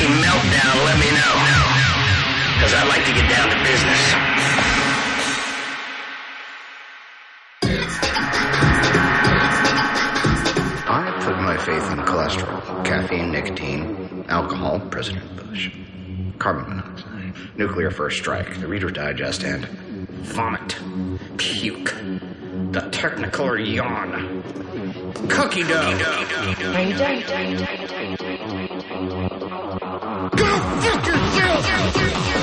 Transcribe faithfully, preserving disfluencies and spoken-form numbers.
meltdown, let me know. Because I'd like to get down to business. I put my faith in cholesterol, caffeine, nicotine, alcohol, President Bush, carbon monoxide, nuclear first strike, the Reader's Digest, and vomit, puke, the Technicolor yawn, cookie dough. Are you done? Go fuck yourself!